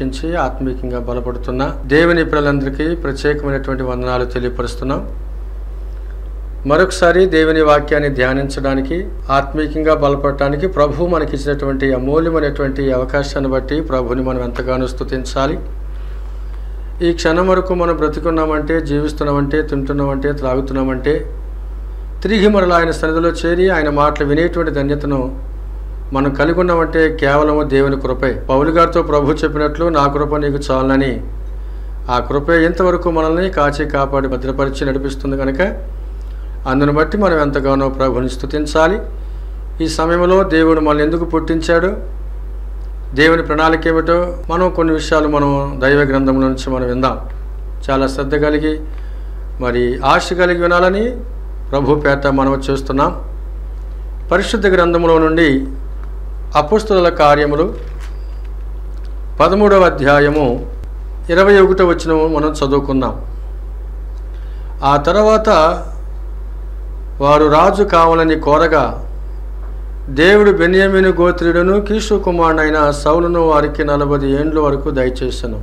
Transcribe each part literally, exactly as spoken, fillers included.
వీక్షించి ఆత్మీయంగా బలపడుతున్న దేవుని పిల్లలందరికీ ప్రత్యేకమైనటువంటి వందనాలు తెలియపరుస్తున్నాం. మరొకసారి దేవుని వాక్యాన్ని ధ్యానించడానికి, ఆత్మీయంగా బలపడటానికి ప్రభు మనకి ఇచ్చినటువంటి అమూల్యమైనటువంటి అవకాశాన్ని బట్టి ప్రభుని మనం ఎంతగానో స్తుతించాలి. ఈ క్షణం వరకు మనం బ్రతికున్నామంటే, జీవిస్తున్నామంటే, తింటున్నామంటే, త్రాగుతున్నామంటే, తిరిగి మరలా ఆయన సన్నిధిలో చేరి ఆయన మాటలు వినేటువంటి ధన్యతను మనం కలిగి ఉన్నామంటే కేవలము దేవుని కృపే. పౌలు గారితో ప్రభు చెప్పినట్లు, నా కృప నీకు చాలని, ఆ కృపే ఇంతవరకు మనల్ని కాచి కాపాడి భద్రపరిచి నడిపిస్తుంది కనుక అందును బట్టి మనం ఎంతగానో ప్రభుని స్తుతించాలి. ఈ సమయంలో దేవుడు మనల్ని ఎందుకు పుట్టించాడు, దేవుని ప్రణాళిక ఏమిటో మనం కొన్ని విషయాలు మనం దైవ గ్రంథంలో నుంచి మనం విందాం. చాలా శ్రద్ధ కలిగి మరి ఆశ కలిగి వినాలని ప్రభు పేట మనం చేస్తున్నాం. పరిశుద్ధ గ్రంథంలో నుండి అపోస్తలుల కార్యములు పదమూడవ అధ్యాయము ఇరవై ఒకటో వచనము మనం చదువుకుందాం. ఆ తర్వాత వారు రాజు కావాలని కోరగా దేవుడు బెన్యామీను గోత్రుడును కీషు కుమారుడైన సౌలును వారికి నలభై ఏండ్ల వరకు దయచేసెను.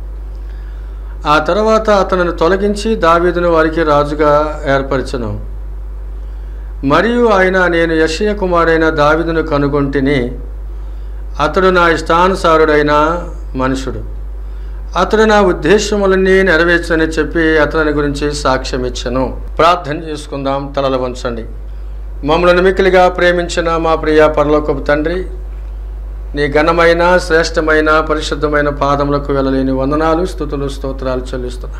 ఆ తర్వాత అతనిని తొలగించి దావీదును వారికి రాజుగా ఏర్పరచెను. మరియు ఆయన, నేను యెషయా కుమారుడైన దావీదును కనుగొంటిని, అతడు నా ఇష్టానుసారుడైన మనుషుడు, అతడు నా ఉద్దేశములన్నీ నెరవేర్చని చెప్పి అతని గురించి సాక్ష్యం ఇచ్చెను. ప్రార్థన చేసుకుందాం. తలలు వంచండి. మమ్మల్ని మిక్కిలిగా ప్రేమించిన మా ప్రియ పరలోకపు తండ్రి, నీ ఘనమైన శ్రేష్టమైన పరిశుద్ధమైన పాదములకు వెళ్ళలేని వందనాలు, స్తుతులు, స్తోత్రాలు చెల్లిస్తున్నా.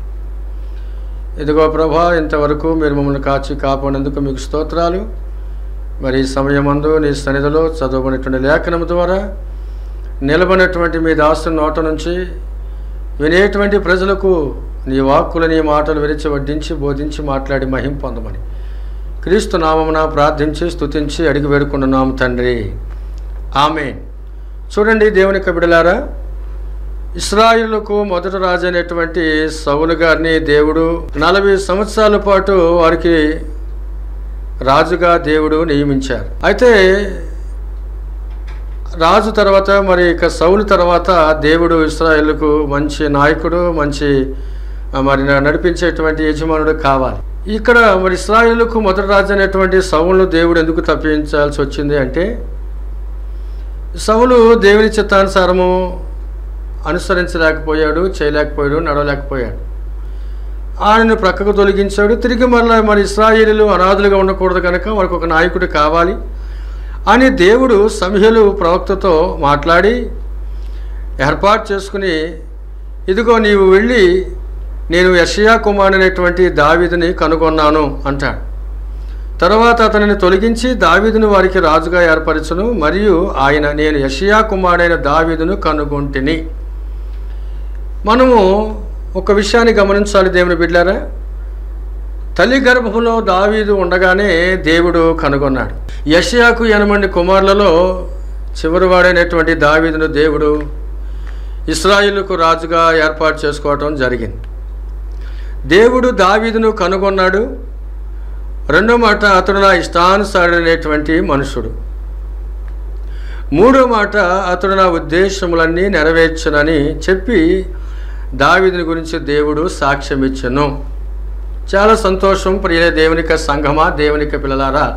ఇదిగో ప్రభా, ఇంతవరకు మీరు మమ్మల్ని కాచి కాపాడినందుకు మీకు స్తోత్రాలు. మరి ఈ సమయమందు నీ సన్నిధిలో చదవబడినటువంటి లేఖనం ద్వారా నిలబడినటువంటి మీ దాసు నోట నుంచి వినేటువంటి ప్రజలకు నీ వాక్కులు, నీ మాటలు విరిచి వడ్డించి బోధించి మాట్లాడి మహిమ పొందమని క్రీస్తు నామమున ప్రార్థించి స్తుతించి అడిగి వేడుకుంటున్నాము తండ్రి, ఆమేన్. చూడండి దేవుని యొక్క బిడ్డలారా, ఇశ్రాయేలుకు మొదటి రాజు అయినటువంటి సౌలు గారిని దేవుడు నలభై సంవత్సరాల పాటు వారికి రాజుగా దేవుడు నియమించారు. అయితే రాజు తర్వాత మరి ఇక సౌలు తర్వాత దేవుడు ఇశ్రాయేలుకు మంచి నాయకుడు, మంచి మరి నడిపించేటువంటి యజమానుడు కావాలి. ఇక్కడ మరి ఇశ్రాయేలుకు మొదటి రాజు అనేటువంటి సౌలును దేవుడు ఎందుకు తప్పించాల్సి వచ్చింది అంటే, సౌలు దేవుని చిత్తానుసారము అనుసరించలేకపోయాడు, చేయలేకపోయాడు, నడవలేకపోయాడు. ఆయనను ప్రక్కకు తొలగించాడు. తిరిగి మరలా మరి ఇశ్రాయేలీలు అనాథులుగా ఉండకూడదు కనుక వారికి ఒక నాయకుడు కావాలి అని దేవుడు సమూయేలు ప్రవక్తతో మాట్లాడి ఏర్పాటు చేసుకుని, ఇదిగో నీవు వెళ్ళి నేను యెషయా కుమారుడైనటువంటి దావీదుని కనుగొన్నాను అంటాడు. తర్వాత అతనిని తొలగించి దావీదును వారికి రాజుగా ఏర్పరచును. మరియు ఆయన, నేను యెషయా కుమారుడైన దావీదును కనుగొంటిని. మనము ఒక విషయాన్ని గమనించాలి దేవుని బిడ్డలారా, తల్లి గర్భంలో దావీదు ఉండగానే దేవుడు కనుగొన్నాడు. యెషయాకు ఎనమంది కుమారులలో చివరివాడైనటువంటి దావీదును దేవుడు ఇశ్రాయేలుకు రాజుగా ఏర్పాటు చేసుకోవటం జరిగింది. దేవుడు దావీదును కనుగొన్నాడు. రెండో మాట, అతడు నా ఇష్టానుసారుడైనటువంటి మనుషుడు. మూడో మాట, అతడు నా ఉద్దేశములన్నీ నెరవేర్చునని చెప్పి దావీదుని గురించి దేవుడు సాక్ష్యం ఇచ్చెను. చాలా సంతోషం ప్రియ దేవునిక సంఘమా, దేవునిక పిల్లలారా.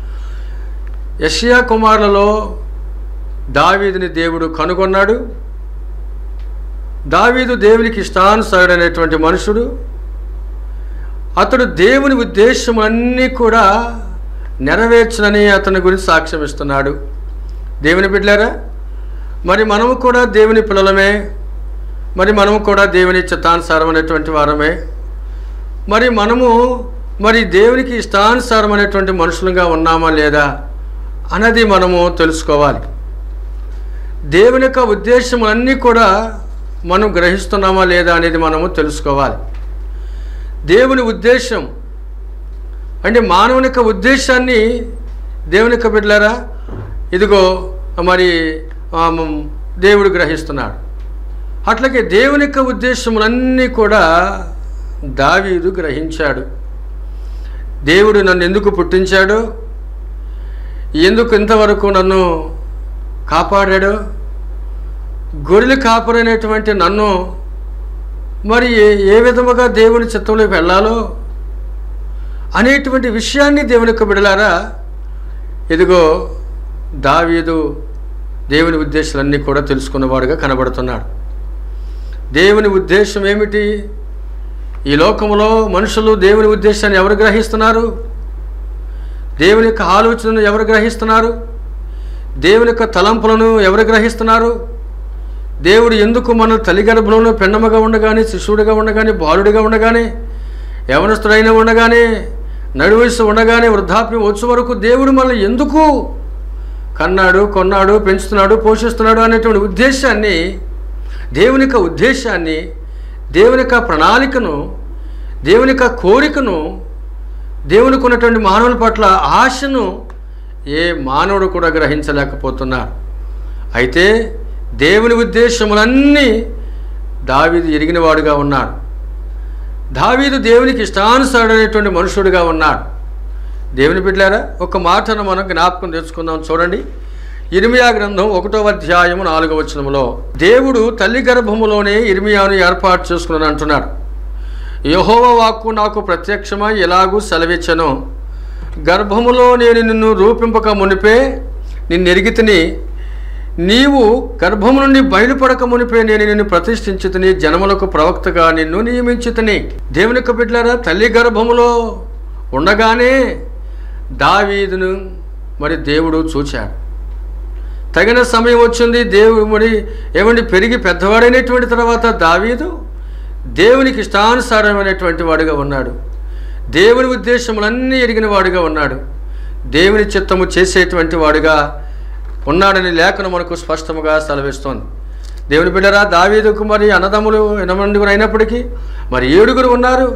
యెషయా కుమారులలో దావీదుని దేవుడు కనుగొన్నాడు. దావీదు దేవునికి ఇష్టానుసారుడైనటువంటి మనుషుడు. అతడు దేవుని ఉద్దేశములన్నీ కూడా నెరవేర్చునని అతని గురించి సాక్ష్యం ఇస్తున్నాడు. దేవుని బిడ్డలారా, మరి మనము కూడా దేవుని పిల్లలమే, మరి మనము కూడా దేవుని చిత్తానుసారమైనటువంటి వారమే. మరి మనము మరి దేవునికి ఇష్టానుసారమైనటువంటి మనుషులుగా ఉన్నామా లేదా అన్నది మనము తెలుసుకోవాలి. దేవుని యొక్క ఉద్దేశములన్నీ కూడా మనం గ్రహిస్తున్నామా లేదా అనేది మనము తెలుసుకోవాలి. దేవుని ఉద్దేశం అంటే మానవుని యొక్క ఉద్దేశాన్ని దేవుని యొక్క బిడ్డలారా, ఇదిగో మరి దేవుడు గ్రహిస్తున్నాడు. అట్లాగే దేవుని యొక్క ఉద్దేశములన్నీ కూడా దావీదు గ్రహించాడు. దేవుడు నన్ను ఎందుకు పుట్టించాడో, ఎందుకు ఇంతవరకు నన్ను కాపాడాడో, గొర్రెల కాపరైనటువంటి నన్ను మరి ఏ ఏ విధముగా దేవుని చిత్తంలోకి వెళ్ళాలో అనేటువంటి విషయాన్ని దేవుని యొక్క బిడ్డలారా, ఇదిగో దావీదు దేవుని ఉద్దేశాలన్నీ కూడా తెలుసుకున్నవాడుగా కనబడుతున్నాడు. దేవుని ఉద్దేశం ఏమిటి? ఈ లోకంలో మనుషులు దేవుని ఉద్దేశాన్ని ఎవరు గ్రహిస్తున్నారు? దేవుని యొక్క ఆలోచనను ఎవరు గ్రహిస్తున్నారు? దేవుని యొక్క తలంపులను ఎవరు గ్రహిస్తున్నారు? దేవుడు ఎందుకు మన తల్లి గర్భంలో పెన్నమ్మగా ఉండగానే, శిశువుడిగా ఉండగానే, బాలుడిగా ఉండగానే, యవనస్తుడైన ఉండగానే, నడువయసు ఉండగానే, వృద్ధాప్యం వచ్చే వరకు దేవుడు మనల్ని ఎందుకు కన్నాడు, కొన్నాడు, పెంచుతున్నాడు, పోషిస్తున్నాడు అనేటువంటి ఉద్దేశాన్ని, దేవుని యొక్క ఉద్దేశాన్ని, దేవుని యొక్క ప్రణాళికను, దేవుని యొక్క కోరికను, దేవునికి ఉన్నటువంటి మానవుల పట్ల ఆశను ఏ మానవుడు కూడా గ్రహించలేకపోతున్నారు. అయితే దేవుని ఉద్దేశములన్నీ దావీదు ఎరిగినవాడుగా ఉన్నాడు. దావీదు దేవునికి ఇష్టానుసారుడైనటువంటి మనుషుడిగా ఉన్నాడు. దేవుని బిడ్డలారా, ఒక మాటను మనం జ్ఞాపకం తెచ్చుకుందాం. చూడండి, ఇర్మియా గ్రంథం ఒకటో అధ్యాయము నాలుగవ వచనములో దేవుడు తల్లి గర్భములోనే ఇర్మియాను ఏర్పాటు చేసుకున్నాను అంటున్నాడు. యెహోవా వాక్కు నాకు ప్రత్యక్షమై ఎలాగూ సెలవిచ్చెను, గర్భములో నేను నిన్ను రూపింపక మునిపే నిన్ను ఎరిగితిని, నీవు గర్భము నుండి బయలుపడక మునిపే నేను నిన్ను ప్రతిష్ఠించితిని, జనములకు ప్రవక్తగా నిన్ను నియమించితిని. దేవుని యొక్క బిడ్డలారా, తల్లి గర్భములో ఉండగానే దావీదును మరి దేవుడు చూచాడు. తగిన సమయం వచ్చింది. దేవుడు మరి ఏమండి పెరిగి పెద్దవాడైనటువంటి తర్వాత దావీదు దేవునికి ఇష్టానుసారమైనటువంటి వాడుగా ఉన్నాడు. దేవుని ఉద్దేశములన్నీ ఎరిగిన వాడుగా ఉన్నాడు. దేవుని చిత్తము చేసేటువంటి వాడుగా ఉన్నాడని లేఖనం మనకు స్పష్టముగా సెలవిస్తోంది. దేవుని బిడ్డరా, దావీదుకు మరి అన్నదమ్ములు ఎనమండుగురు అయినప్పటికీ మరి ఏడుగురు ఉన్నారు.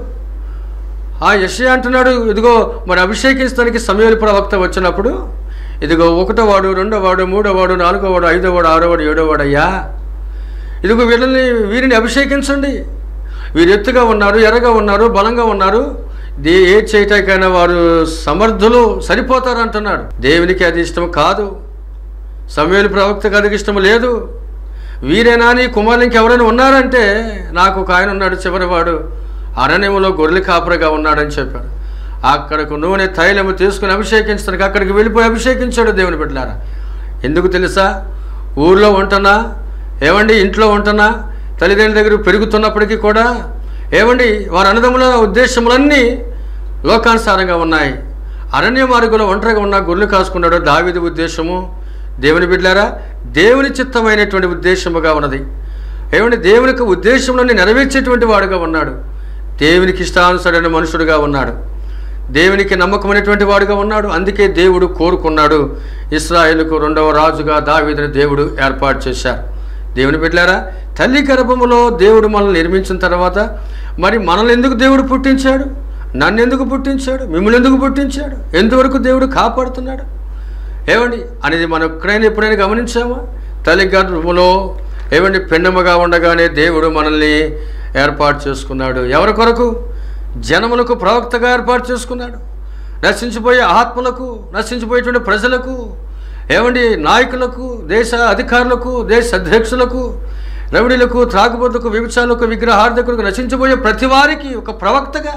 ఆ యెషయా అంటున్నాడు, ఇదిగో మరి అభిషేకించడానికి సమూయేలు ప్రవక్త వచ్చినప్పుడు, ఇదిగో ఒకటో వాడు, రెండో వాడు, మూడో వాడు, నాలుగో వాడు, ఐదో వాడు, ఆరో వాడు, ఏడో వాడు అయ్యా, ఇదిగో వీళ్ళని వీరిని అభిషేకించండి, వీరు ఎత్తుగా ఉన్నారు, ఎర్రగా ఉన్నారు, బలంగా ఉన్నారు, దే ఏ చేయటానికైనా వారు సమర్థులు, సరిపోతారు అంటున్నాడు. దేవునికి అది ఇష్టం కాదు. సమూయేలు ప్రవక్తకు అది ఇష్టం లేదు. వీరేనా నీ కుమారులు ఇంకెవరైనా ఉన్నారంటే, నాకు ఒక ఆయన ఉన్నాడు చివరివాడు, అరణ్యములో గొర్రెల కాపరిగా ఉన్నాడని చెప్పాడు. అక్కడకు నూనె తైలము తీసుకుని అభిషేకించడానికి అక్కడికి వెళ్ళిపోయి అభిషేకించాడు. దేవుని బిడ్డలారా, ఎందుకు తెలుసా? ఊర్లో ఉంటున్నా, ఏమండి ఇంట్లో ఉంటున్నా, తల్లిదండ్రుల దగ్గర పెరుగుతున్నప్పటికీ కూడా ఏమండి వారి అన్నదమ్ముల ఉద్దేశములన్నీ లోకానుసారంగా ఉన్నాయి. అరణ్య మార్గంలో ఒంటరిగా ఉన్న గొర్రెలు కాసుకున్నాడు. దావీదు ఉద్దేశము దేవుని బిడ్డలారా దేవుని చిత్తమైనటువంటి ఉద్దేశముగా ఉన్నది. ఏమంటే దేవునికి ఉద్దేశంలోని నెరవేర్చేటువంటి వాడుగా ఉన్నాడు. దేవునికి ఇష్టానుసరైన మనుషుడుగా ఉన్నాడు. దేవునికి నమ్మకమైనటువంటి వాడుగా ఉన్నాడు. అందుకే దేవుడు కోరుకున్నాడు, ఇశ్రాయేలుకు రెండవ రాజుగా దావీదుని దేవుడు ఏర్పాటు చేశారు. దేవుని బిడ్డలారా, తల్లి గర్భములో దేవుడు మనల్ని నిర్మించిన తర్వాత మరి మనల్ని ఎందుకు దేవుడు పుట్టించాడు? నన్ను ఎందుకు పుట్టించాడు? మిమ్మల్ని ఎందుకు పుట్టించాడు? ఎంతవరకు దేవుడు కాపాడుతున్నాడు ఏమండి అనేది మనం ఎక్కడైనా ఎప్పుడైనా గమనించామా? తల్లి గర్భములో ఏమండి పెన్నమ్మగా ఉండగానే దేవుడు మనల్ని ఏర్పాటు చేసుకున్నాడు. ఎవరి కొరకు? జనములకు ప్రవక్తగా ఏర్పాటు చేసుకున్నాడు. నశించిపోయే ఆత్మలకు, నశించిపోయేటువంటి ప్రజలకు, ఏమండి నాయకులకు, దేశ అధికారులకు, దేశ అధ్యక్షులకు, రౌడీలకు, త్రాగుబోతులకు, వ్యభిచారులకు, విగ్రహార్థకులకు, నశించిపోయే ప్రతి వారికి ఒక ప్రవక్తగా,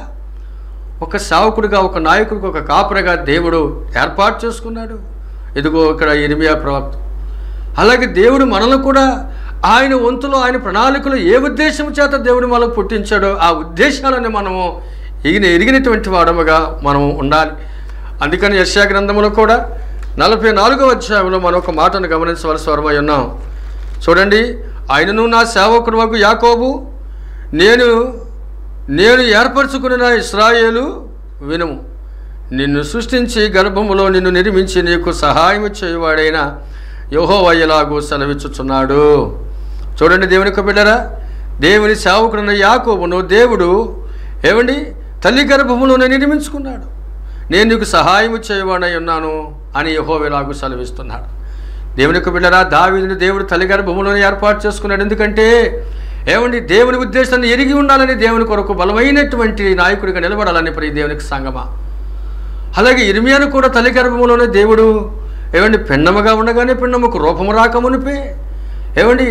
ఒక సేవకుడిగా, ఒక నాయకుడికి, ఒక కాపరిగా దేవుడు ఏర్పాటు చేసుకున్నాడు. ఇదిగో ఇక్కడ ఇర్మియా ప్రవక్త. అలాగే దేవుడు మనల్ని కూడా ఆయన వంతులో, ఆయన ప్రణాళికలో ఏ ఉద్దేశం చేత దేవుడు మనకు పుట్టించాడో ఆ ఉద్దేశాలను మనము ఎగిన ఎరిగినటువంటి వాడముగా మనము ఉండాలి. అందుకని యెషయా గ్రంథంలో కూడా నలభై నాలుగవ అధ్యాయంలో మనం ఒక మాటను గమనించవలసి వరమై ఉన్నాం. చూడండి, ఆయనను నా సేవకుడు వరకు యాకోబు, నేను నేను ఏర్పరచుకున్న ఇశ్రాయేలు వినుము, నిన్ను సృష్టించి గర్భములో నిన్ను నిర్మించి నీకు సహాయం చేయవాడైన యెహోవా ఇలాగూ సెలవిచ్చుచున్నాడు. చూడండి దేవుని యొక్క బిడ్డరా, దేవుని సేవకుడున్న యాకోబును దేవుడు ఏమండి తల్లి గర్భములోనే నిర్మించుకున్నాడు. నేను నీకు సహాయం చేయవాడై ఉన్నాను అని యెహోవా ఇలాగూ సెలవిస్తున్నాడు. దేవుని యొక్క బిడ్డరా, దావీదుని దేవుడు తల్లి గర్భములోనే ఏర్పాటు చేసుకున్నాడు. ఎందుకంటే ఏమండి దేవుని ఉద్దేశాన్ని ఎరిగి ఉండాలని, దేవుని కొరకు బలమైనటువంటి నాయకుడిగా నిలబడాలని ప్రియ దేవునికి సంగమా. అలాగే ఇర్మియాను కూడా తల్లి గర్భములోనే దేవుడు ఏమండి పెన్నమ్మగా ఉండగానే పెన్నమ్మకు రూపము రాకమునిపే ఏమండి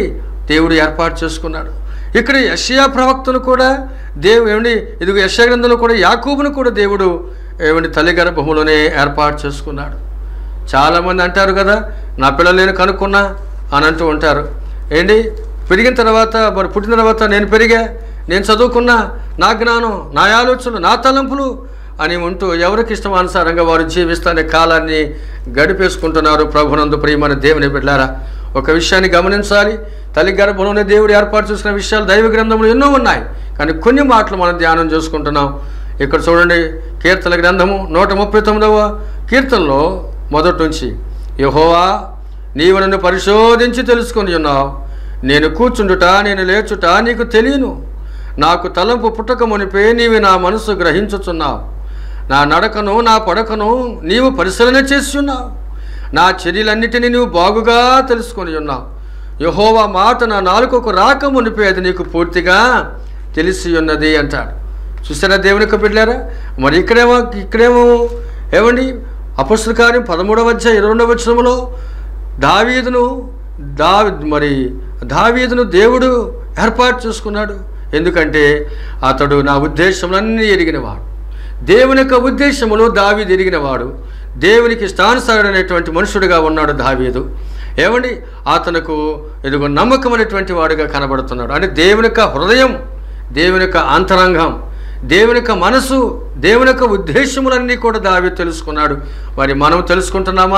దేవుడు ఏర్పాటు చేసుకున్నాడు. ఇక్కడ యెషయా ప్రవక్తను కూడా దేవుడు ఏమండి ఇదిగో యెషయా గ్రంథంలో కూడా యాకోబును కూడా దేవుడు ఏమండి తల్లి గర్భంలోనే ఏర్పాటు చేసుకున్నాడు. చాలామంది అంటారు కదా, నా పిల్లలు నేను కనుక్కున్నా అని అంటూ ఉంటారు. ఏంటి పెరిగిన తర్వాత మరి పుట్టిన తర్వాత నేను పెరిగా, నేను చదువుకున్నా, నా జ్ఞానం, నా ఆలోచనలు, నా తలంపులు అని ఉంటూ ఎవరికి ఇష్టమానుసారంగా వారు జీవిస్తానే కాలాన్ని గడిపేసుకుంటున్నారు. ప్రభునందు ప్రియమైన దేవుని బిడ్డలారా, ఒక విషయాన్ని గమనించాలి. తల్లి గర్భంలోనే దేవుడు ఏర్పాటు చేసుకున్న విషయాలు దైవ గ్రంథంలో ఎన్నో ఉన్నాయి, కానీ కొన్ని మాటలు మనం ధ్యానం చేసుకుంటున్నాం. ఇక్కడ చూడండి, కీర్తన గ్రంథము నూట ముప్పై తొమ్మిదవ కీర్తనలో మొదటి నుంచి, యెహోవా నీవు నన్ను పరిశోధించి తెలుసుకొని ఉన్నావు, నేను కూర్చుండుట నేను లేచుట నీకు తెలియను, నాకు తలంపు పుట్టక మునిపే నీవు నా మనసు గ్రహించుచున్నావు, నా నడకను నా పడకను నీవు పరిశీలన చేసి ఉన్నావు, నా చర్యలన్నిటినీ నీవు బాగుగా తెలుసుకొని ఉన్నావు, యెహోవా మాట నా నాలుకకు రాక మునిపే అది నీకు పూర్తిగా తెలిసి ఉన్నది అంటాడు. చూసారా దేవుని యొక్క బిడ్డలారా, మరి ఇక్కడేమో ఇక్కడేమో ఏమండి అపొస్తలుల కార్యం పదమూడవ అధ్యాయం ఇరవై రెండవ వచనంలో దావీదును దా మరి దావీదును దేవుడు ఏర్పాటు చేసుకున్నాడు. ఎందుకంటే అతడు నా ఉద్దేశములన్నీ ఎరిగినవాడు, దేవుని యొక్క ఉద్దేశములు దావీదు ఎరిగినవాడు, దేవునికి ఇష్టానుసారుడైనటువంటి మనుషుడిగా ఉన్నాడు దావీదు. ఏమండి అతనుకు ఇదిగో నమ్మకమైనటువంటి వాడుగా కనబడుతున్నాడు. అంటే దేవుని యొక్క హృదయం, దేవుని యొక్క అంతరంగం, దేవుని యొక్క మనసు, దేవుని యొక్క ఉద్దేశములన్నీ కూడా దావీదు తెలుసుకున్నాడు. మరి మనం తెలుసుకుంటున్నామా?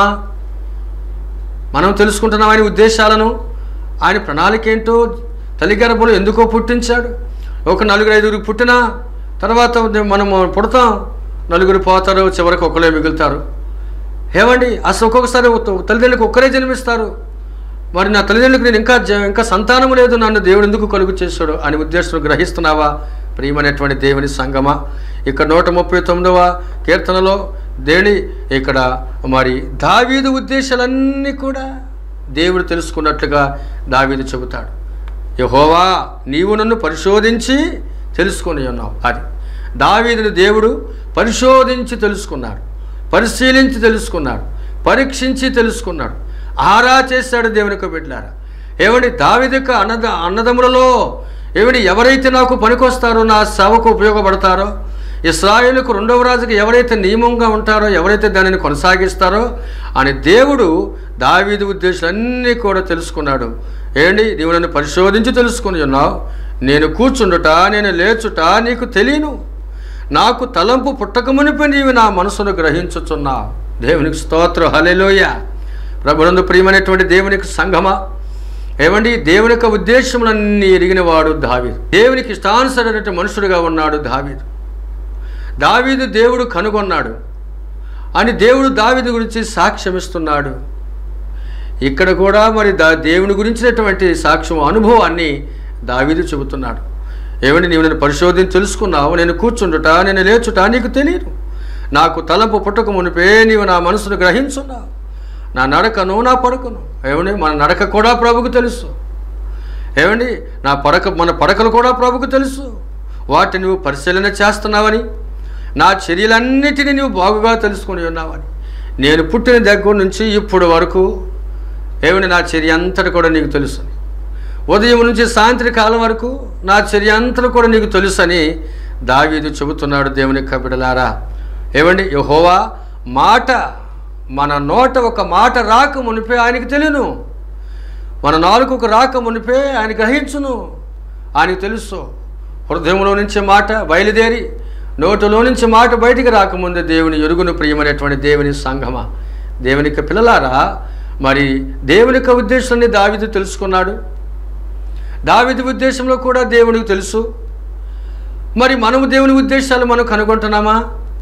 మనం తెలుసుకుంటున్నాం ఆయన ఉద్దేశాలను, ఆయన ప్రణాళిక ఏంటో, తల్లి గర్భంలో ఎందుకో పుట్టించాడు. ఒక నలుగురు ఐదుగురికి పుట్టిన తర్వాత మనము పుడతాం, నలుగురు పోతారు, చివరికి ఒకరే మిగులుతారు. ఏమండి అసలు ఒక్కొక్కసారి తల్లిదండ్రులకు ఒక్కరే జన్మిస్తారు. మరి నా తల్లిదండ్రులకు నేను ఇంకా ఇంకా సంతానం లేదు, నన్ను దేవుడు ఎందుకు కలుగు చేశాడు అని ఉద్దేశం గ్రహిస్తున్నావా ప్రియమైనటువంటి దేవుని సంగమా? ఇక్కడ నూట ముప్పై తొమ్మిదవ కీర్తనలో దేని ఇక్కడ మరి దావీదు ఉద్దేశాలన్నీ కూడా దేవుడు తెలుసుకున్నట్లుగా దావీదు చెబుతాడు. యెహోవా నీవు నన్ను పరిశోధించి తెలుసుకొని ఉన్నావు. అది దావీదును దేవుడు పరిశోధించి తెలుసుకున్నాడు, పరిశీలించి తెలుసుకున్నాడు, పరీక్షించి తెలుసుకున్నాడు, ఆరా చేశాడు దేవుని యొక్క బిడ్డలారా. ఏమండి దావీదు యొక్క అన్నద అన్నదమ్ములలో ఏమిటి ఎవరైతే నాకు పనికొస్తారో, నా సేవకు ఉపయోగపడతారో, ఇశ్రాయేలుకు రెండవ రాజుకి ఎవరైతే నియమంగా ఉంటారో, ఎవరైతే దానిని కొనసాగిస్తారో అని దేవుడు దావీదు ఉద్దేశాలన్నీ కూడా తెలుసుకున్నాడు. ఏంటి నీవు నన్ను పరిశోధించి తెలుసుకుని ఉన్నావు, నేను కూర్చుండుట నేను లేచుట నీకు తెలియను, నాకు తలంపు పుట్టకమునిపై నీవు నా మనసును గ్రహించుచున్నావు. దేవునికి స్తోత్రం, హల్లెలూయా. ప్రభునందు ప్రియమైనటువంటి దేవునికి సంఘమా, ఏమండి దేవుని యొక్క ఉద్దేశములన్నీ ఎరిగినవాడు దావీదు, దేవునికి ఇష్టానుసరైన మనుషుడుగా ఉన్నాడు దావీదు. దావీదు దేవుడు కనుగొన్నాడు అని దేవుడు దావీదు గురించి సాక్ష్యమిస్తున్నాడు. ఇక్కడ కూడా మరి దా దేవుని గురించినటువంటి సాక్ష్యం అనుభవాన్ని దావీదు చెబుతున్నాడు. ఏమండి నీవు నేను పరిశోధించి తెలుసుకున్నావు, నేను కూర్చుండుట నేను లేచుట నీకు తెలియదు, నాకు తలంపు పుట్టక మునిపే నీవు నా మనసును గ్రహించున్నావు, నా నడకను నా పడకను. ఏమండి మన నడక కూడా ప్రభుకు తెలుసు. ఏమండి నా పడక మన పడకలు కూడా ప్రభుకు తెలుసు. వాటిని నువ్వు పరిశీలన చేస్తున్నావని, నా చర్యలన్నిటినీ నువ్వు బాగుగా తెలుసుకొని ఉన్నావని, నేను పుట్టిన దగ్గర నుంచి ఇప్పుడు వరకు ఏమండి నా చర్య అంతటి కూడా నీకు తెలుసు, ఉదయం నుంచి సాయంత్రకాలం వరకు నా చర్య అంతటి కూడా నీకు తెలుసు అని దావీదు చెబుతున్నాడు. దేవుని యొక్క బిడ్డలారా, ఏమండి యెహోవా మాట మన నోట ఒక మాట రాక మునిపే ఆయనకు తెలియను, మన నాలుకకు రాక మునిపే ఆయన గ్రహించును, ఆయనకు తెలుసు. హృదయంలో నుంచి మాట బయలుదేరి నోటిలో నుంచి మాట బయటికి రాకముందే దేవుని ఎరుగును. ప్రియమైనటువంటి దేవుని సంఘమా, దేవుని యొక్క పిల్లలారా, మరి దేవుని యొక్క ఉద్దేశాన్ని దావీదు తెలుసుకున్నాడు. దావీదు ఉద్దేశంలో కూడా దేవునికి తెలుసు. మరి మనము దేవుని ఉద్దేశాలు మనం కనుగొంటున్నామా?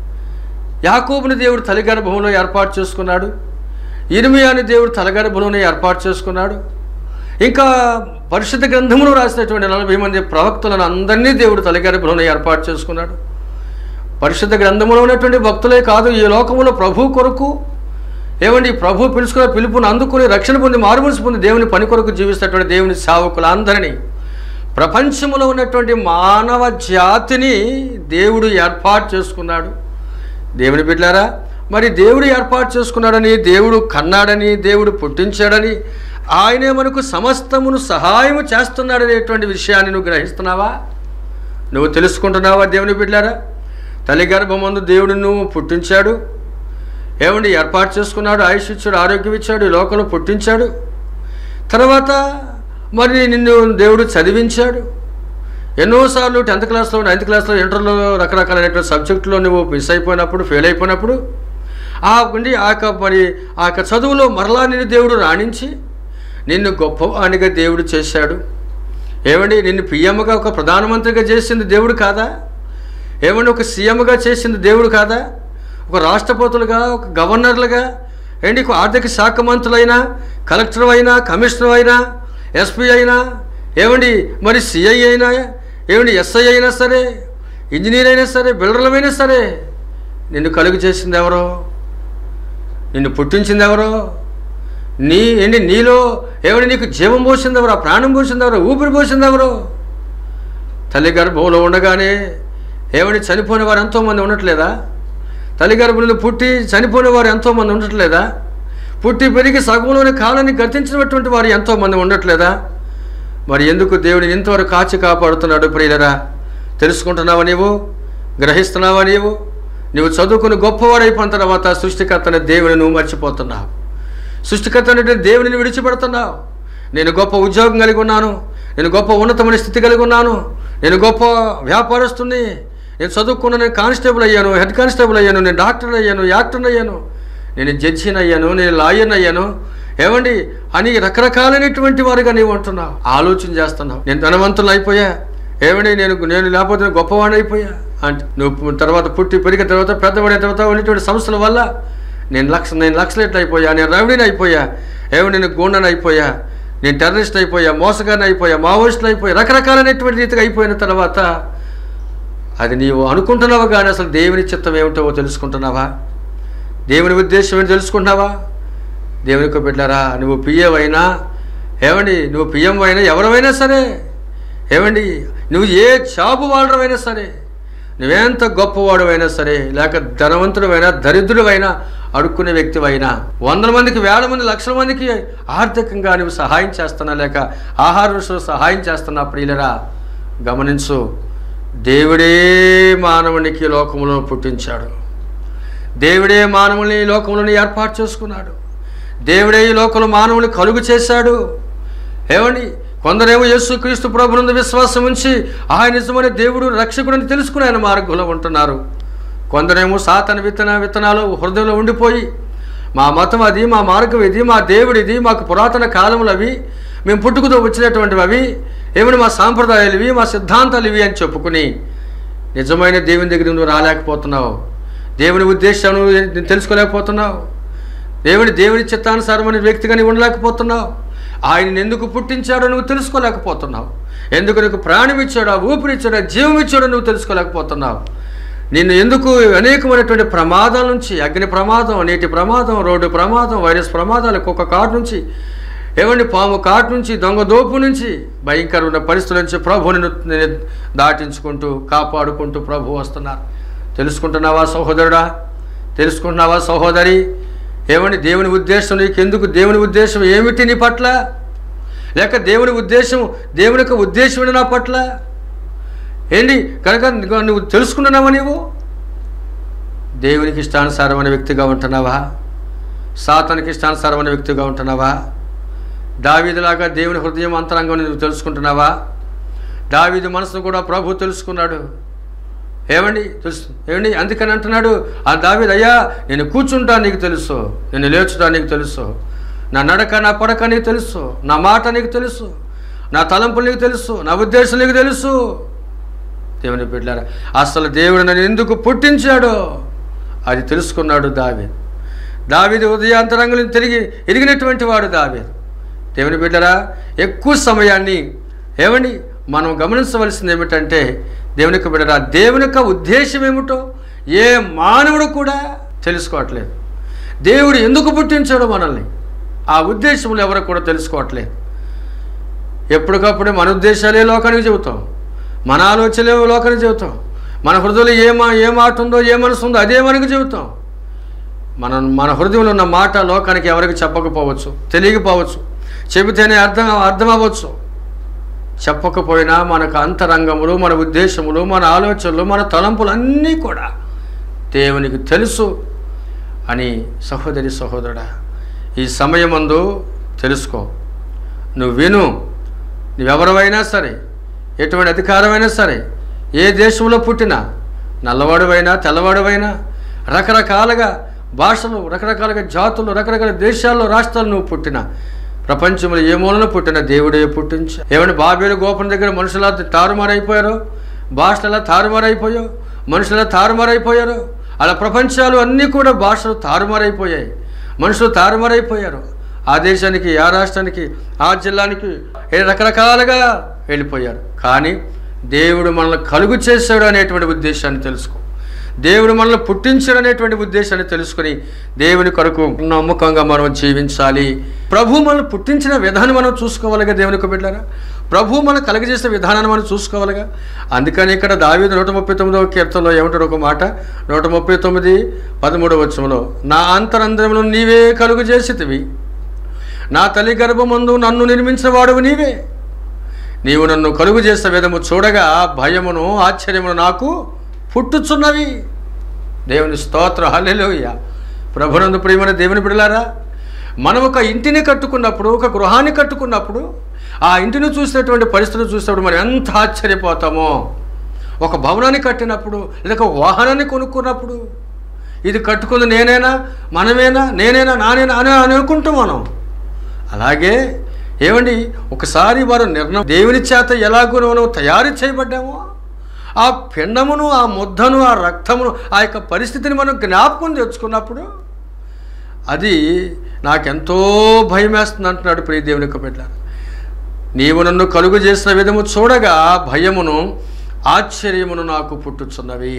యాకోబుని దేవుడు తల్లిగర్భంలో ఏర్పాటు చేసుకున్నాడు, ఇర్మియాని దేవుడు తల్లిగర్భంలోనే ఏర్పాటు చేసుకున్నాడు. ఇంకా పరిశుద్ధ గ్రంథంలో రాసినటువంటి నలభై మంది ప్రవక్తలను అందరినీ దేవుడు తల్లిగర్భంలోనే ఏర్పాటు చేసుకున్నాడు. పరిశుద్ధ గ్రంథంలో ఉన్నటువంటి భక్తులే కాదు, ఈ లోకంలో ప్రభు కొరకు ఏమండి ప్రభు పిలుచుకున్న పిలుపుని అందుకుని రక్షణ పొంది మారుమనసు పొంది దేవుని పని కొరకు జీవిస్తున్నటువంటి దేవుని సేవకులందరినీ, ప్రపంచంలో ఉన్నటువంటి మానవ జాతిని దేవుడు ఏర్పాటు చేసుకున్నాడు. దేవుని బిడ్డలారా, మరి దేవుడు ఏర్పాటు చేసుకున్నాడని, దేవుడు కన్నాడని, దేవుడు పుట్టించాడని ఆయనే మనకు సమస్తమును సహాయము చేస్తున్నాడనేటువంటి విషయాన్ని నువ్వు గ్రహిస్తున్నావా? నువ్వు తెలుసుకుంటున్నావా? దేవుని బిడ్డలారా, తల్లి గర్భమందు దేవుడు నువ్వు పుట్టించాడు, ఏమండి ఏర్పాటు చేసుకున్నాడు, ఆయుష్ ఇచ్చాడు, ఆరోగ్యం ఇచ్చాడు, ఈ లోకంలో పుట్టించాడు. తర్వాత మరి నిన్ను దేవుడు చదివించాడు. ఎన్నోసార్లు టెన్త్ క్లాస్లో, నైన్త్ క్లాస్లో, ఇంటర్లో రకరకాలైనటువంటి సబ్జెక్టులో నువ్వు మిస్ అయిపోయినప్పుడు, ఫెయిల్ అయిపోయినప్పుడు ఆ ఉండి ఆ యొక్క మరి ఆ యొక్క చదువులో మరలా నిన్ను దేవుడు రాణించి నిన్ను గొప్పవానిగా దేవుడు చేశాడు. ఏమండి నిన్ను పిఎంగా, ఒక ప్రధానమంత్రిగా చేసింది దేవుడు కాదా? ఏమండి ఒక సీఎంగా చేసింది దేవుడు కాదా? ఒక రాష్ట్రపతులుగా, ఒక గవర్నర్లుగా, ఏంటి ఒక ఆర్థిక శాఖ మంత్రులైనా, కలెక్టర్ అయినా, కమిషనర్ అయినా, ఎస్పీ అయినా, ఏమండి మరి సిఐ అయినా, ఏమండి ఎస్ఐ అయినా సరే, ఇంజనీర్ అయినా సరే, బిల్డర్లమైనా సరే, నిన్ను కలుగు చేసింది ఎవరో? నిన్ను పుట్టించింది ఎవరో? నీ ఏంటి నీలో ఏమండి నీకు జీవం పోసింది ఎవరో? ప్రాణం పోసింది ఎవరో? ఊపిరి పోసింది ఎవరో? తల్లి గర్భంలో ఉండగానే ఏమండి చనిపోయిన వారు ఎంతోమంది ఉండట్లేదా? తల్లి గర్భంలో పుట్టి చనిపోయిన వారు ఎంతోమంది ఉండట్లేదా? పుట్టి పెరిగి సగంలోని కాలాన్ని గతించినటువంటి వారు ఎంతోమంది ఉండట్లేదా? మరి ఎందుకు దేవుడిని ఇంతవరకు కాచి కాపాడుతున్నాడు? ప్రియులరా, తెలుసుకుంటున్నావా? నీవు గ్రహిస్తున్నావా? నీవు నువ్వు చదువుకుని గొప్పవాడైపోయిన తర్వాత సృష్టికర్తని దేవుని నువ్వు మర్చిపోతున్నావు. సృష్టికర్త అనేటువంటి దేవుని విడిచిపెడుతున్నావు. నేను గొప్ప ఉద్యోగం కలిగి ఉన్నాను, నేను గొప్ప ఉన్నతమైన స్థితి కలిగి ఉన్నాను, నేను గొప్ప వ్యాపారస్తుని, నేను చదువుకున్న, నేను కానిస్టేబుల్ అయ్యాను, హెడ్ కానిస్టేబుల్ అయ్యాను, నేను డాక్టర్ అయ్యాను, యాక్టర్ అయ్యాను, నేను జడ్జిని అయ్యాను, నేను లాయర్ని అయ్యాను, ఏమండి అని రకరకాలైనటువంటి వారుగా నీవు అంటున్నావు. ఆలోచన చేస్తున్నావు. నేను ధనవంతులు అయిపోయా, ఏమండి నేను నేను లేకపోతే గొప్పవాడిని అయిపోయా అంటే, నువ్వు తర్వాత పుట్టి పెరిగిన తర్వాత పెద్దవాడిన తర్వాత ఉన్నటువంటి సంస్థల వల్ల నేను లక్ష నేను లక్షలేట్లు అయిపోయా, నేను రౌడీని అయిపోయా, ఏమండి నేను గూండని అయిపోయా, నేను టెర్రరిస్ట్ అయిపోయా, మోసగారిని అయిపోయా, మావోయిస్టులు అయిపోయా, రకరకాలైనటువంటి రీతిగా అయిపోయిన తర్వాత అది నీవు అనుకుంటున్నావా? కానీ అసలు దేవుని చిత్తం ఏమిటో తెలుసుకుంటున్నావా? దేవుని ఉద్దేశం ఏమి తెలుసుకుంటున్నావా? దేవునికి బిడ్డలారా, నువ్వు పిఎం అయినా, ఏమండి నువ్వు పిఎం అయినా, ఎవరైనా సరే, ఏమండి నువ్వు ఏ జాబు వాళ్ళమైనా సరే, నువ్వెంత గొప్పవాడువైనా సరే, లేక ధనవంతుడైనా, దరిద్రుడైనా, అడుక్కునే వ్యక్తివైనా, వందల మందికి, వేల మంది, లక్షల మందికి ఆర్థికంగా నువ్వు సహాయం చేస్తున్నా, లేక ఆహార విషయంలో సహాయం చేస్తున్నా, ప్రియులరా గమనించు. దేవుడే మానవునికి లోకములో పుట్టించాడు. దేవుడే మానవుని ఈ లోకంలో ఏర్పాటు చేసుకున్నాడు. దేవుడే ఈ లోకంలో మానవుని కలుగు చేశాడు. ఏమండి కొందరేమో యేసుక్రీస్తు ప్రభునందు విశ్వాసం ఉంచి ఆయన నిజమైన దేవుడు రక్షకుడని తెలుసుకుని ఆయన మార్గంలో ఉంటున్నారు. కొందరేమో సాతాను విత్తన విత్తనాలు హృదయంలో ఉండిపోయి మా మతం అది, మా మార్గం ఇది, మా దేవుడు ఇది, మాకు పురాతన కాలములు అవి, మేము పుట్టుకతో వచ్చినటువంటివి అవి, ఏమైనా మా సాంప్రదాయాలు ఇవి, మా సిద్ధాంతాలు ఇవి అని చెప్పుకుని నిజమైన దేవుని దగ్గర నువ్వు రాలేకపోతున్నావు. దేవుని ఉద్దేశాన్ని నువ్వు తెలుసుకోలేకపోతున్నావు. దేవుని దేవుని చిత్తానుసారమైన వ్యక్తిగా నీవు ఉండలేకపోతున్నావు. ఆయన ఎందుకు పుట్టించాడో నువ్వు తెలుసుకోలేకపోతున్నావు. ఎందుకు నీకు ప్రాణం ఇచ్చాడో, ఊపిరిచ్చాడో, జీవం ఇచ్చాడో నువ్వు తెలుసుకోలేకపోతున్నావు. నిన్ను ఎందుకు అనేకమైనటువంటి ప్రమాదాల నుంచి, అగ్ని ప్రమాదం, నీటి ప్రమాదం, రోడ్డు ప్రమాదం, వైరస్ ప్రమాదాలు, కుక్క కాటు నుంచి, ఏమండి పాము కాటు నుంచి, దొంగ దోపు నుంచి, భయంకరమైన పరిస్థితుల నుంచి ప్రభువుని దాటించుకుంటూ కాపాడుకుంటూ ప్రభు వస్తున్నారు. తెలుసుకుంటున్నావా సహోదరుడా? తెలుసుకుంటున్నావా సహోదరి? ఏమండి దేవుని ఉద్దేశం నీకెందుకు? దేవుని ఉద్దేశం ఏమిటి నీ పట్ల? లేక దేవుని ఉద్దేశం, దేవుని యొక్క ఉద్దేశం నా పట్ల ఏంటి కనుక నువ్వు తెలుసుకుంటున్నావా? నీవు దేవునికి ఇష్టానుసారమైన వ్యక్తిగా ఉంటున్నావా? సాతానికి ఇష్టానుసారమైన వ్యక్తిగా ఉంటున్నావా? దావీదులాగా దేవుని హృదయం అంతరంగం నువ్వు తెలుసుకుంటున్నావా? దావీదు మనసును కూడా ప్రభు తెలుసుకున్నాడు. ఏమండి తెలుసు ఏమండి అందుకని అంటున్నాడు ఆ దావీదు, అయ్యా నేను కూర్చుంటా నీకు తెలుసు, నేను లేచుతా నీకు తెలుసు, నా నడక నా పడక నీకు తెలుసు, నా మాట నీకు తెలుసు, నా తలంపులు నీకు తెలుసు, నా ఉద్దేశం నీకు తెలుసు. దేవుని బిడ్డలారా, అసలు దేవుడు నన్ను ఎందుకు పుట్టించాడో అది తెలుసుకున్నాడు దావీదు. దావీదు హృదయాంతరంగం తిరిగి ఎరిగినటువంటి వాడు దావీదు. దేవుని బిడ్డలారా, ఎక్కువ సమయాన్ని ఏమండి మనం గమనించవలసింది ఏమిటంటే, దేవుని యొక్క బిడ్డలారా, దేవుని యొక్క ఉద్దేశం ఏమిటో ఏ మానవుడు కూడా తెలుసుకోవట్లేదు. దేవుడు ఎందుకు పుట్టించాడో మనల్ని, ఆ ఉద్దేశంలో ఎవరు కూడా తెలుసుకోవట్లేదు. ఎప్పటికప్పుడు మన ఉద్దేశాలే లోకానికి చెబుతాం, మన ఆలోచనలే లోకానికి చెబుతాం, మన హృదయంలో ఏ మా ఏ మాట ఉందో, ఏ మనసు ఉందో అదే మనకు చెబుతాం. మనం మన హృదయంలో ఉన్న మాట లోకానికి ఎవరికి చెప్పకపోవచ్చు, తెలియకపోవచ్చు. చెబితేనే అర్థం అర్థం అవ్వచ్చు. చెప్పకపోయినా మనకు అంతరంగములు, మన ఉద్దేశములు, మన ఆలోచనలు, మన తలంపులు అన్నీ కూడా దేవునికి తెలుసు అని సహోదరి సహోదరుడా ఈ సమయమందు తెలుసుకో. నువ్వు విను. నువ్వెవరైనా సరే, ఎటువంటి అధికారమైనా సరే, ఏ దేశంలో పుట్టినా, నల్లవాడువైనా తెల్లవాడువైనా, రకరకాలుగా భాషలు, రకరకాలుగా జాతులు, రకరకాల దేశాల్లో రాష్ట్రాలు నువ్వు పుట్టినా, ప్రపంచంలో ఏ మూలన పుట్టిన దేవుడే పుట్టించా. ఏమంటే బాబేలు గోపురం దగ్గర మనుషులా తారుమారైపోయారో, భాషలు ఎలా తారుమారైపోయావు, మనుషులు ఎలా తారుమారైపోయారో, అలా ప్రపంచాలు అన్నీ కూడా భాషలు తారుమారైపోయాయి, మనుషులు తారుమారైపోయారు. ఆ దేశానికి, ఆ రాష్ట్రానికి, ఆ జిల్లానికి రకరకాలుగా వెళ్ళిపోయారు. కానీ దేవుడు మనల్ని కలుగు చేశాడు అనేటువంటి ఉద్దేశాన్ని తెలుసుకో. దేవుడు మనల్ని పుట్టించాడు అనేటువంటి ఉద్దేశాన్ని తెలుసుకొని దేవుని కొరకు నమ్మకంగా మనం జీవించాలి. ప్రభు మనల్ని పుట్టించిన విధానం మనం చూసుకోవాలిగా. దేవునికి బిడ్డలారా, ప్రభు మనం కలుగజేసిన విధానాన్ని మనం చూసుకోవాలిగా. అందుకని ఇక్కడ దావీదు నూట ముప్పై తొమ్మిదవ కీర్తనలో ఏమంటాడు ఒక మాట, నూట ముప్పై తొమ్మిది పదమూడవ వచనంలో, నా అంతరంధ్రములు నీవే కలుగు చేసితివి, నా తల్లి గర్భమందు నన్ను నిర్మించిన వాడువు నీవే, నీవు నన్ను కలుగు చేసిన విధము చూడగా భయమును ఆశ్చర్యమును నాకు పుట్టుచున్నవి. దేవుని స్తోత్రం, హల్లెలూయా. ప్రభునందు ప్రియమైన దేవుని బిడ్డలారా, మనం ఒక ఇంటిని కట్టుకున్నప్పుడు, ఒక గృహాన్ని కట్టుకున్నప్పుడు, ఆ ఇంటిని చూసినటువంటి పరిస్థితులు చూసినప్పుడు మనం ఎంత ఆశ్చర్యపోతామో. ఒక భవనాన్ని కట్టినప్పుడు, లేదా ఒక వాహనాన్ని కొనుక్కున్నప్పుడు, ఇది కట్టుకుంది నేనేనా, మనమేనా, నేనేనా, నానేనా అని అనుకుంటాం మనం. అలాగే ఏమండి, ఒకసారి వారు నిర్ణయం దేవుని చేత ఎలాగో మనం తయారు చేయబడ్డామో, ఆ పిండమును, ఆ ముద్దను, ఆ రక్తమును, ఆ యొక్క పరిస్థితిని మనం జ్ఞాపకం తెచ్చుకున్నప్పుడు అది నాకెంతో భయం వేస్తుంది అంటున్నాడు ప్రియ దేవుని యొక్క బిడ్డ. నీవు నన్ను కలుగు చేసిన విధము చూడగా భయమును ఆశ్చర్యమును నాకు పుట్టుచున్నవి.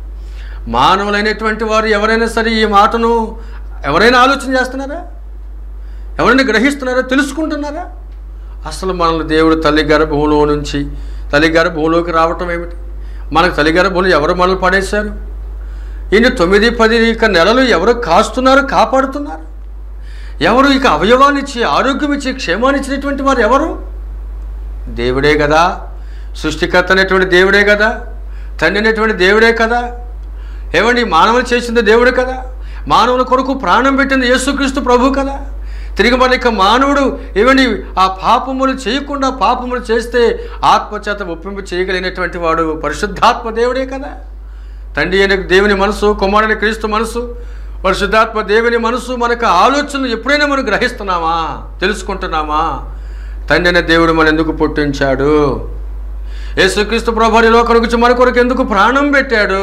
మానవులైనటువంటి వారు ఎవరైనా సరే ఈ మాటను ఎవరైనా ఆలోచన చేస్తున్నారా? ఎవరైనా గ్రహిస్తున్నారా? తెలుసుకుంటున్నారా? అసలు మనల్ని దేవుడు తల్లి గర్భంలో నుంచి తల్లి గర్భంలోకి రావటం ఏమిటి? మనకు తల్లి గర్భంలో ఎవరు మనల్ని పడేశారు? ఇన్ని తొమ్మిది పది ఇక నెలలు ఎవరు కాస్తున్నారు, కాపాడుతున్నారు? ఎవరు ఇక అవయవాన్ని ఇచ్చి, ఆరోగ్యం ఇచ్చి, క్షేమాన్ని ఇచ్చినటువంటి వారు ఎవరు? దేవుడే కదా. సృష్టికర్త అనేటువంటి దేవుడే కదా. తండ్రి అనేటువంటి దేవుడే కదా. ఏమండి, మానవులు చేసింది దేవుడే కదా. మానవుల కొరకు ప్రాణం పెట్టింది యేసుక్రీస్తు ప్రభు కదా. తిరిగి మన ఇక మానవుడు ఏమండి ఆ పాపములు చేయకుండా, పాపములు చేస్తే ఆత్మచేత ఒప్పింపు చేయగలిగినటువంటి వాడు పరిశుద్ధాత్మ దేవుడే కదా. తండ్రి అయిన దేవుని మనసు, కుమారుని క్రీస్తు మనసు, పరిశుద్ధాత్మ దేవుని మనసు, మనకు ఆలోచనలు ఎప్పుడైనా మనం గ్రహిస్తున్నామా, తెలుసుకుంటున్నామా? తండ్రి అయిన దేవుడు మన ఎందుకు పుట్టించాడు? యేసుక్రీస్తు ప్రభు ఈ లోకం గురించి మన కొరకు ఎందుకు ప్రాణం పెట్టాడు?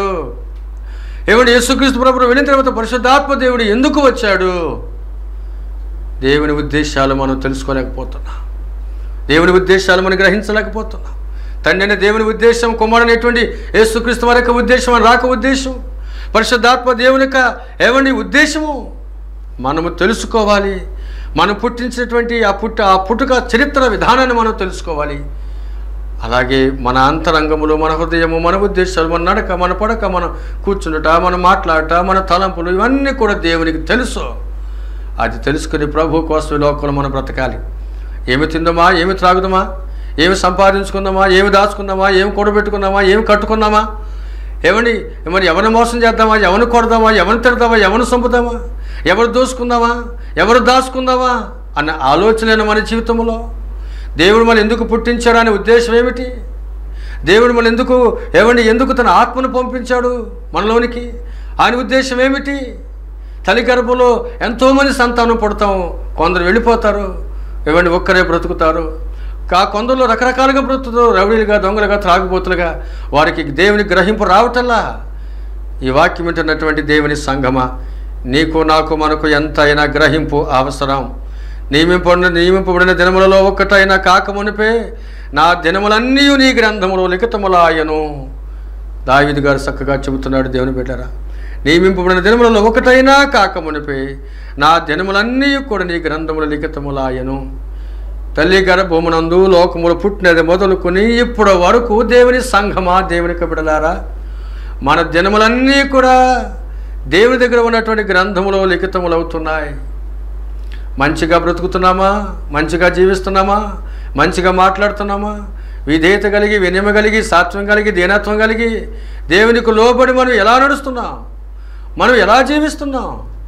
ఏమంటే యేసుక్రీస్తు ప్రభు వెళ్ళిన తర్వాత పరిశుద్ధాత్మ దేవుడు ఎందుకు వచ్చాడు? దేవుని ఉద్దేశాలు మనం తెలుసుకోలేకపోతున్నాం. దేవుని ఉద్దేశాలు మనం గ్రహించలేకపోతున్నాం. తండ్రి అనే దేవుని ఉద్దేశం, కుమారుడైనటువంటి యేసుక్రీస్తు వారి యొక్క ఉద్దేశం, మన రాక ఉద్దేశం, పరిశుద్ధాత్మ దేవుని యొక్క ఏమని ఉద్దేశము మనము తెలుసుకోవాలి. మనం పుట్టించినటువంటి ఆ పుట్ట ఆ పుట్టుక చరిత్ర విధానాన్ని మనం తెలుసుకోవాలి. అలాగే మన అంతరంగములు, మన హృదయము, మన ఉద్దేశాలు, మన నడక, మన పడక, మన కూర్చుండుట, మన మాట్లాడట, మన తలంపులు ఇవన్నీ కూడా దేవునికి తెలుసు. అది తెలుసుకుని ప్రభు కోసం లోకంలో మనం బ్రతకాలి. ఏమి తిందామా, ఏమి త్రాగుదామా, ఏమి సంపాదించుకుందామా, ఏమి దాచుకుందామా, ఏమి కూడబెట్టుకుందామా, ఏమి కట్టుకుందామా, ఏమని మరి ఎవరిని మోసం చేద్దామా, ఎవరిని కొడదామా, ఎవరిని తిడదామా, ఎవరిని చంపుదామా, ఎవరు దోసుకుందామా, ఎవరు దాచుకుందామా అన్న ఆలోచన మన జీవితంలో. దేవుడు మనం ఎందుకు పుట్టించాడు అనే ఉద్దేశం ఏమిటి? దేవుడు మనం ఎందుకు ఏమండి ఎందుకు తన ఆత్మను పంపించాడు మనలోనికి? ఆయన ఉద్దేశం ఏమిటి? తల్లి గర్భంలో ఎంతోమంది సంతానం పుడతాం, కొందరు వెళ్ళిపోతారు, ఏమండి ఒక్కరే బ్రతుకుతారు. కా కొందరిలో రకరకాలుగా బ్రతుకుతారు, రౌడీలుగా, దొంగలుగా, త్రాగుబోతులుగా. వారికి దేవుని గ్రహింపు రావటల్లా. ఈ వాక్యం వింటున్నటువంటి దేవుని సంగమా, నీకు నాకు మనకు ఎంతైనా గ్రహింపు అవసరం. నియమింపబడిన నియమింపబడిన దినములలో ఒక్కటైనా కాకమునిపే నా దినములన్నీ నీ గ్రంథములో లిఖితములాయను. దావీదు గారు చక్కగా చెబుతున్నాడు దేవుని బిడ్డలారా. నియమింపబడిన దినములలో ఒకటైనా కాకమునిపే నా దినములన్నీ కూడా నీ గ్రంథముల లిఖితములాయను. తల్లి గర్భమునందు లోకములు పుట్టినది మొదలుకొని ఇప్పటి వరకు దేవుని సంఘమా, దేవునికి బిడ్డలారా, మన దినములన్నీ కూడా దేవుని దగ్గర ఉన్నటువంటి గ్రంథములో లిఖితములు అవుతున్నాయి. మంచిగా బ్రతుకుతున్నామా? మంచిగా జీవిస్తున్నామా? మంచిగా మాట్లాడుతున్నామా? విధేయత కలిగి, వినయం కలిగి, సాత్వం కలిగి, దీనత్వం కలిగి దేవునికి లోబడి మనం ఎలా నడుస్తున్నాం? మనం ఎలా జీవిస్తున్నాం?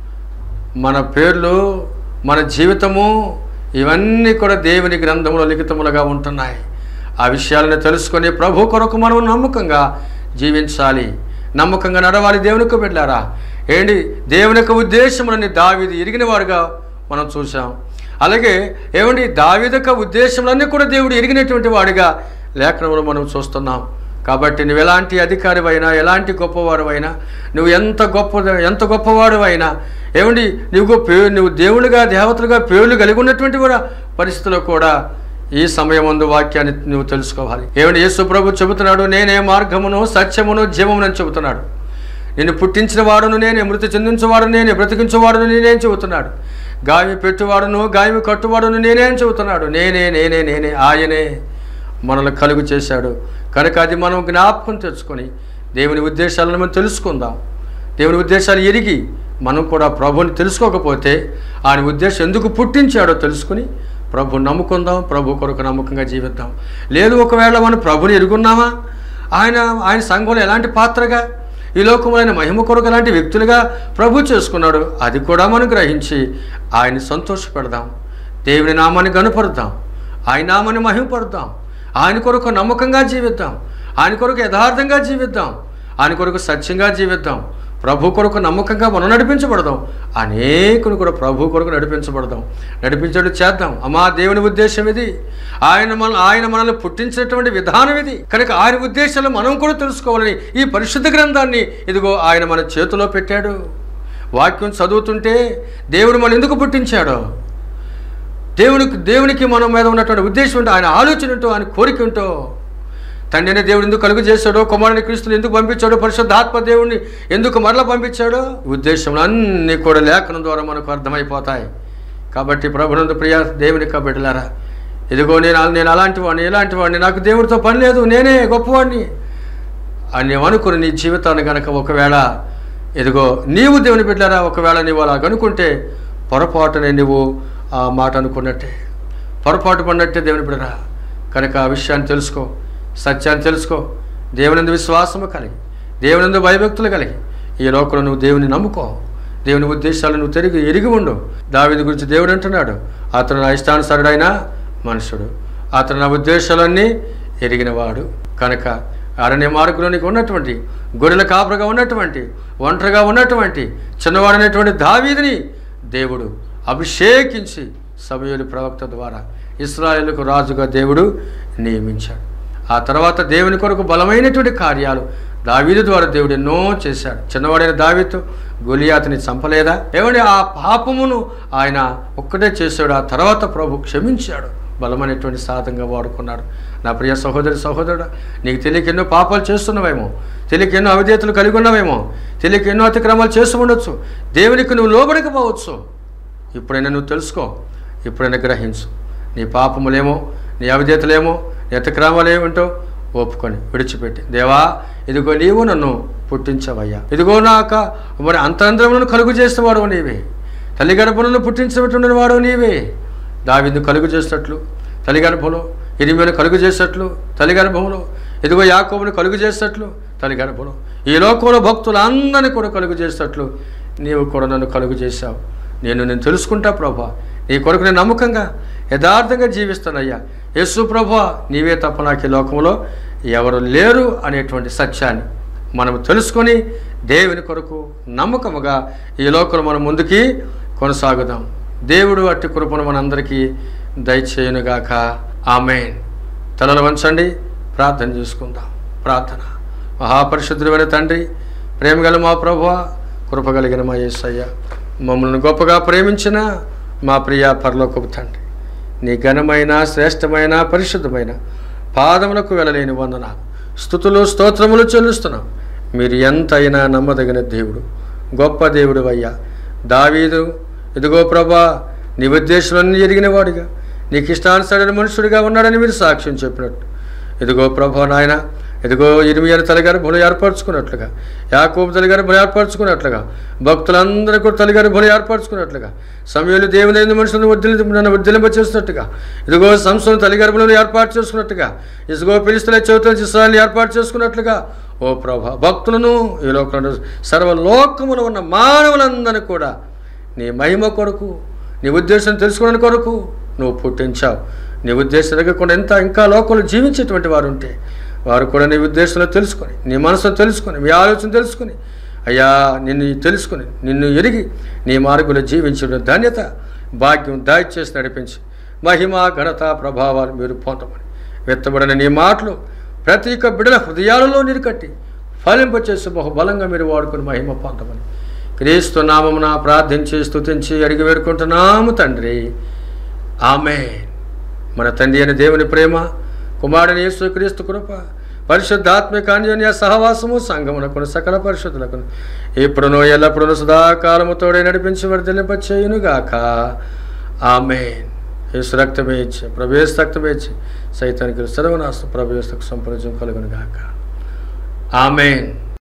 మన పేర్లు, మన జీవితము ఇవన్నీ కూడా దేవుని గ్రంథంలో లిఖితములుగా ఉంటున్నాయి. ఆ విషయాలను తెలుసుకొని ప్రభు కొరకు మనం నమ్మకంగా జీవించాలి, నమ్మకంగా నడవాలి. దేవునికి బిడ్డలారా, ఏంటి దేవుని యొక్క ఉద్దేశములని దావీదు ఎరిగిన వారుగా మనం చూసాం. అలాగే ఏమండి దావీదు యొక్క ఉద్దేశములన్నీ కూడా దేవుడు ఎరిగినటువంటి వాడిగా లేఖనంలో మనం చూస్తున్నాం. కాబట్టి నువ్వు ఎలాంటి అధికారివైనా, ఎలాంటి గొప్పవాడివైనా, నువ్వు ఎంత గొప్ప ఎంత గొప్పవాడివైనా, ఏమండి నువ్వు పే నువ్వు దేవుళ్ళుగా దేవతలుగా పేర్లు కలిగి ఉన్నటువంటి కూడా పరిస్థితుల్లో కూడా ఈ సమయం ముందు వాక్యాన్ని నువ్వు తెలుసుకోవాలి. ఏమండి యేసు ప్రభు చెబుతున్నాడు, నేనే మార్గమును సత్యమును జీవమును అని చెబుతున్నాడు. నేను పుట్టించిన వాడును నేనే, మృతి చెందించేవాడు నేనే, బ్రతికించేవాడును నేనే అని చెబుతున్నాడు. గామి పెట్టువాడును గామి కట్టువాడును నేనే అని చెబుతున్నాడు. నేనే నేనే నేనే ఆయనే మనల్ని కలుగు చేశాడు. కనుక అది మనం జ్ఞాపకం తెచ్చుకొని దేవుని ఉద్దేశాలను మనం తెలుసుకుందాం. దేవుని ఉద్దేశాలు ఎరిగి మనం కూడా ప్రభుని తెలుసుకోకపోతే ఆయన ఉద్దేశం ఎందుకు పుట్టించాడో తెలుసుకుని ప్రభు నమ్ముకుందాం, ప్రభు కొరకు నమ్మకంగా జీవిద్దాం. లేదు ఒకవేళ మనం ప్రభుని ఎరుగున్నామా, ఆయన ఆయన సంఘంలో ఎలాంటి పాత్రగా, ఈ లోకములైన మహిమ కొరకు ఎలాంటి వ్యక్తులుగా ప్రభు చేసుకున్నాడు, అది కూడా మనం గ్రహించి ఆయన్ని సంతోషపెడదాం, దేవుని నామాన్ని గనుపరుద్దాం, ఆయన నామాన్ని మహిమపరుద్దాం, ఆయన కొరకు నమ్మకంగా జీవిద్దాం, ఆయన కొరకు యథార్థంగా జీవిద్దాం, ఆయన కొరకు సత్యంగా జీవిద్దాం, ప్రభు కొరకు నమ్మకంగా మనం నడిపించబడదాం. అనేకులు కూడా ప్రభు కొరకు నడిపించబడదాం, నడిపించడం చేద్దాం. అమ్మా దేవుని ఉద్దేశం ఇది, ఆయన మన ఆయన మనల్ని పుట్టించినటువంటి విధానం ఇది. కనుక ఆయన ఉద్దేశాలు మనం కూడా తెలుసుకోవాలని ఈ పరిశుద్ధ గ్రంథాన్ని ఇదిగో ఆయన మన చేతిలో పెట్టాడు. వాక్యం చదువుతుంటే దేవుడు మనం ఎందుకు పుట్టించాడో, దేవునికి దేవునికి మనం మీద ఉన్నటువంటి ఉద్దేశం ఉంటో, ఆయన ఆలోచన ఉంటో, ఆయన కోరిక ఉంటో, తండ్రి అనే దేవుడు ఎందుకు కలుగు చేశాడో, కుమారుని క్రీస్తుని ఎందుకు పంపించాడో, పరిశుద్ధాత్మ దేవుడిని ఎందుకు మరలా పంపించాడో, ఉద్దేశంలో అన్నీ కూడా లేఖనం ద్వారా మనకు అర్థమైపోతాయి. కాబట్టి ప్రభునందు ప్రియ దేవుని బిడ్డలారా, ఇదిగో నేను నేను అలాంటి వాడిని, ఇలాంటి వాడిని, నాకు దేవుడితో పని లేదు, నేనే గొప్పవాడిని అని అనుకుని నీ జీవితాన్ని కనుక ఒకవేళ ఇదిగో నీవు దేవుని బిడ్డలారా ఒకవేళ నీవు అలా కనుక్కుంటే పొరపాటునే నువ్వు ఆ మాట అనుకున్నట్టే, పొరపాటు పడినట్టే దేవుని బిడ్డరా. కనుక ఆ విషయాన్ని తెలుసుకో, సత్యాన్ని తెలుసుకో, దేవునందు విశ్వాసము కలిగి, దేవునందు భయభక్తులు కలిగి ఈ లోకంలో నువ్వు దేవుని నమ్ముకో, దేవుని ఉద్దేశాలు నువ్వు తిరిగి ఎరిగి ఉండు. దావీదు గురించి దేవుడు అంటున్నాడు, అతను నా ఇష్టానుసారుడైన మనుషుడు, అతను నా ఉద్దేశాలన్నీ ఎరిగినవాడు. కనుక అరణ్య మార్గంలోనికి ఉన్నటువంటి, గొర్రెల కాపురగా ఉన్నటువంటి, ఒంటరిగా ఉన్నటువంటి చిన్నవాడైనటువంటి దావీదుని దేవుడు అభిషేకించి సమూయేలు ప్రవక్త ద్వారా ఇశ్రాయేలుకు రాజుగా దేవుడు నియమించాడు. ఆ తర్వాత దేవుని కొరకు బలమైనటువంటి కార్యాలు దావీదు ద్వారా దేవుడు ఎన్నో చేశాడు. చిన్నవాడైన దావీదు గొలియాతుని చంపలేదా? ఏమంటే ఆ పాపమును ఆయన ఒక్కటే చేశాడు. ఆ తర్వాత ప్రభు క్షమించాడు, బలమైనటువంటి సాధంగా వాడుకున్నాడు. నా ప్రియ సహోదరి సహోదరుడు, నీకు తెలియక ఎన్నో పాపాలు చేస్తున్నావేమో, తెలియక ఎన్నో అవిధేయతలు కలిగి ఉన్నావేమో, తెలియక ఎన్నో అతిక్రమాలు చేస్తూ ఉండొచ్చు, దేవునికి నువ్వు లోబడకపోవచ్చు. ఇప్పుడైనా నువ్వు తెలుసుకో, ఇప్పుడైనా గ్రహించు. నీ పాపములేమో, నీ అవిధేయతలేమో, నీ అతిక్రమాలు ఏమిటో ఒప్పుకొని విడిచిపెట్టి, దేవా ఇదిగో నీవు నన్ను పుట్టించవయ్యా, ఇదిగో నాక మరి అంతరంద్రములను కలుగు చేసేవాడు నీవే, తల్లి గర్భములను పుట్టించబెట్టున్న వాడు నీవే. దావీదును కలుగు చేసేటట్లు తల్లి గర్భంలో, ఇరిమియాను కలుగు చేసేటట్లు తల్లి గర్భంలో, ఇదిగో యాకోబును కలుగు చేసేటట్లు తల్లి గర్భంలో, ఈ లోకంలో భక్తులందరినీ కూడా కలుగు చేసేటట్లు నీవు కూడా నన్ను కలుగు చేశావు. నేను నేను తెలుసుకుంటా ప్రభా, నీ కొరకు నేను నమ్మకంగా యథార్థంగా జీవిస్తానయ్యా. యేసు ప్రభా, నీవే తప్ప నాకు ఈ లోకంలో ఎవరు లేరు అనేటువంటి సత్యాన్ని మనం తెలుసుకొని దేవుని కొరకు నమ్మకముగా ఈ లోకంలో మనం ముందుకి కొనసాగుదాం. దేవుడు అట్టి కృపను మనందరికీ దయచేయునుగాక. ఆమేన్. తలలు వంచండి, ప్రార్థన చేసుకుందాం. ప్రార్థన. మహాపరిశుద్ధుడైన తండ్రి, ప్రేమగల మా ప్రభువా, కృపగలిగిన మా యేసయ్య, మమ్మల్ని గొప్పగా ప్రేమించిన మా ప్రియ పరలోకపు తండ్రి, నీ ఘనమైన శ్రేష్టమైన పరిశుద్ధమైన పాదములకు వెళ్ళలేని వందన స్తుతులు స్తోత్రములు చెల్లిస్తున్నాం. మీరు ఎంతైనా నమ్మదగిన దేవుడు, గొప్ప దేవుడు అయ్యా. దావీదు ఇదిగో ప్రభా, నీ ఉద్దేశాలన్నీ ఎరిగిన వాడిగా, నీకు ఇష్టానుసరైన మనుషుడిగా ఉన్నాడని మీరు సాక్ష్యం చెప్పినట్టు, ఇదిగో ప్రభా నాయన ఇదిగో ఇర్మియా తల్లిగారి భూమి ఏర్పరచుకున్నట్లుగా, యాకోబు తల్లిగారి భూమి ఏర్పరచుకున్నట్లుగా, భక్తులందరూ కూడా తల్లిగారి భూమి ఏర్పరచుకున్నట్లుగా, సమయంలో దేవుని ఐదు మనుషులను వద్దిలి నన్ను వద్దిలింప చేస్తున్నట్టుగా, ఇదిగో సంస్థను తల్లిగారి భూమిని ఏర్పాటు చేసుకున్నట్టుగా, ఇదిగో పిలిస్తున్న చవితుల ఇస్రాయల్ని ఏర్పాటు చేసుకున్నట్లుగా, ఓ ప్రభా భక్తులను ఈ లోకంలో సర్వలోకములో ఉన్న మానవులందరినీ కూడా నీ మహిమ కొరకు, నీ ఉద్దేశం తెలుసుకోవడానికి కొరకు నువ్వు పుట్టించావు. నీ ఉద్దేశం ఎదగకుండా ఎంత ఇంకా లోకంలో జీవించేటువంటి వారు ఉంటే వారు కూడా నీ ఉద్దేశంలో తెలుసుకొని, నీ మనసును తెలుసుకొని, మీ ఆలోచన తెలుసుకొని, అయ్యా నిన్ను తెలుసుకొని, నిన్ను ఎరిగి నీ మార్గంలో జీవించడం ధన్యత భాగ్యం దయచేసి నడిపించి మహిమ ఘనత ప్రభావాలు మీరు పొందమని వెత్తబడిన నీ మాటలు ప్రతి ఒక్క బిడ్డల హృదయాలలో నిరుకట్టి ఫలింపచేసి బహుబలంగా మీరు వాడుకొని మహిమ పొందమని క్రీస్తు నామమున ప్రార్థించి స్తుతించి అడిగి వేడుకుంటున్నాము తండ్రి. ఆమేన్. మన తండ్రి అయిన దేవుని ప్రేమ, కుమారుని యేసుక్రీస్తు కృప, పరిశుద్ధాత్మిక అన్యోన్య సహవాసము సంగమునకును సకల పరిశుద్ధులకు ఇప్పుడును ఎల్లప్పుడూ సదాకాలము తోడే నడిపించి వర్ధిల్లింపచేయునుగాక. ఆమేన్. యేసు రక్తమే ఇచ్చి ప్రభు రక్తమే ఇచ్చి సైతానికి సర్వనాశ ప్రభు సంప్రజం కలుగునుగాక. ఆమేన్.